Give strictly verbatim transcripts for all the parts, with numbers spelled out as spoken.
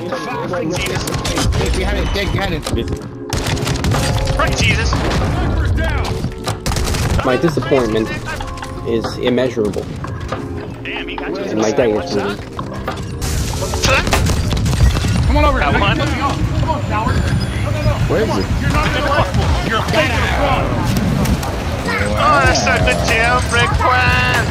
Right, Jesus. Take behind it, take behind it. Right, Jesus. My disappointment is immeasurable. Damn, you got And my day is ruined. Come on over. That one? Come on, coward. No, no, no. Where is it? You're not gonna run. You're fake and fraud. Oh, that's such a jailbreak plan.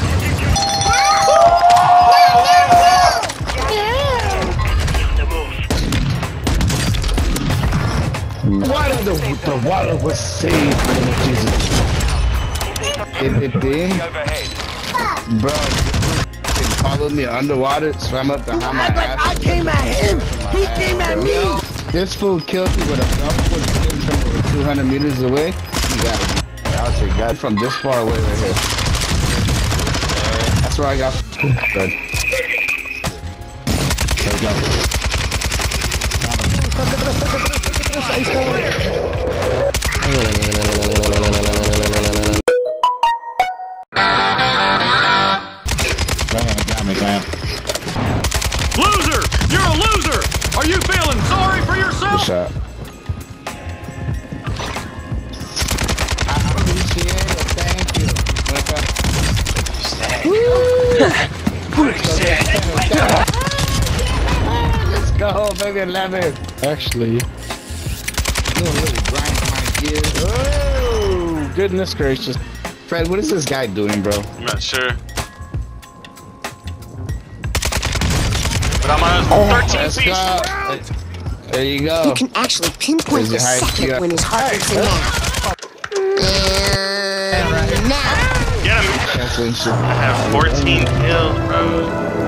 Why did the, the water was saved, man, Jesus? It, it did? Bro, it followed me underwater, swam up behind my ass. I came at him! He came at me! This fool killed me with a gun foot from over two hundred meters away. You got it. I'll take that from this far away right here. That's where I got good. There we go. Loser! You're a loser! Are you feeling sorry for yourself? Good shot. I appreciate it. Thank you. Let's go, baby. eleven. Actually, you know, really grind my gears. Oh, goodness gracious. Fred, what is this guy doing, bro? I'm not sure. But I'm on Oh, thirteen let's piece. go. There you go. You can actually pinpoint the Crazy high second kick. when his heart beats in half. And now. Get him. That's what you should- I have fourteen kills, bro.